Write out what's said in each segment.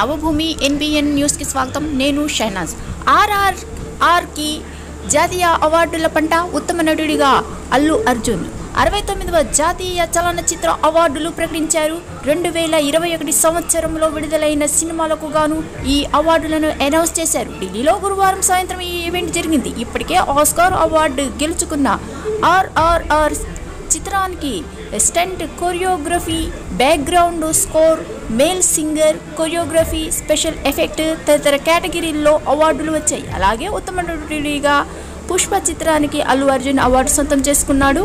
Navabhoomi NBN news కి స్వాగతం. నేను షైనాజ్. RRR కి జాతీయ అవార్డుల పంట. ఉత్తమ నటుడిగా అల్లు అర్జున్ 69వ జాతీయ చలనచిత్ర అవార్డులు ప్రకటించారు. 2021 సంవత్సరంలో విడుదలైన సినిమాలకు గాను ఈ అవార్డులను అనౌన్స్ చేశారు. ఢిల్లీలో గురువారం సాయంత్రం ఈ ఈవెంట్ జరిగింది. ఇప్పటికే ఆస్కార్ అవార్డు గెలుచుకున్న RRR చిత్రానికి stunt choreography, background score, male singer, choreography, special effect తదితర కేటగిరీల్లో అవార్డులు వచ్చాయి. అలాగే ఉత్తమ నటుడిగా పుష్ప చిత్రానికి అల్లు అర్జున్ అవార్డు సొంతం చేసుకున్నాడు.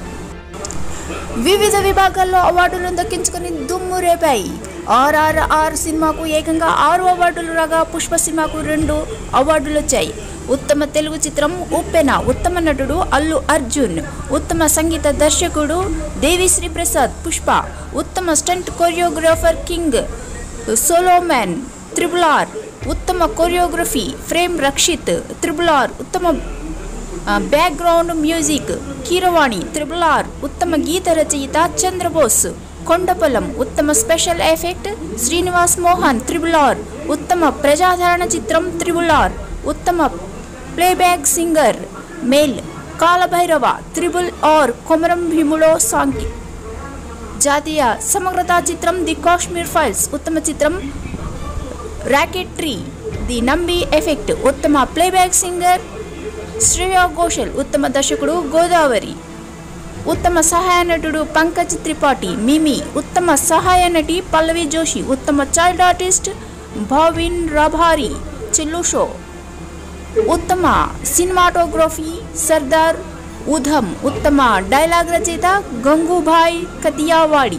వివిధ విభాగాల్లో అవార్డులను దక్కించుకుని దుమ్ము రేపాయి. RRR సినిమాకు ఏకంగా 6 అవార్డులు రాగా పుష్ప సినిమాకు 2 అవార్డులు వచ్చాయి. ఉత్తమ తెలుగు చిత్రం ఉప్పెన, ఉత్తమ నటుడు అల్లు అర్జున్, ఉత్తమ సంగీత దర్శకుడు దేవిశ్రీ ప్రసాద్ పుష్ప, ఉత్తమ stunt choreographer King Solomon RRR, ఉత్తమ కొరియోగ్రఫీ ఫ్రేమ్ రక్షిత్ RRR, ఉత్తమ బ్యాక్గ్రౌండ్ మ్యూజిక్ కీరవాణి RRR, ఉత్తమ గీత రచయిత చంద్రబోస్ కొండపొలం, ఉత్తమ special effect Srinivas Mohan RRR, ఉత్తమ ప్రజాదరణ చిత్రం RRR, ఉత్తమ playback singer male Kalabhairava RRR, Komaram భీములో సాంగ్. జాతీయ సమగ్రతా చిత్రం ది కాశ్మీర్ ఫైల్స్, ఉత్తమ చిత్రం రాకెట్రీ ది నంబి ఎఫెక్ట్, ఉత్తమ ప్లేబ్యాక్ సింగర్ శ్రేయా ఘోషల్, ఉత్తమ దర్శకుడు గోదావరి, ఉత్తమ సహాయ నటుడు పంకజ్ త్రిపాఠి మిమి, ఉత్తమ సహాయ నటి పల్లవి జోషి, ఉత్తమ చైల్డ్ ఆర్టిస్ట్ భావిన్ రభారి చిల్లుషో, ఉత్తమ సినిమాటోగ్రఫీ సర్దార్ ఉధమ్, ఉత్తమ డైలాగ్ రచయిత గంగూభాయ్ కతియావాడి.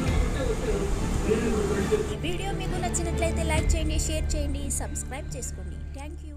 వీడియో మీకు నచ్చినట్లయితే లైక్ చేయండి, షేర్ చేయండి, సబ్స్క్రైబ్ చేసుకోండి. Thank you.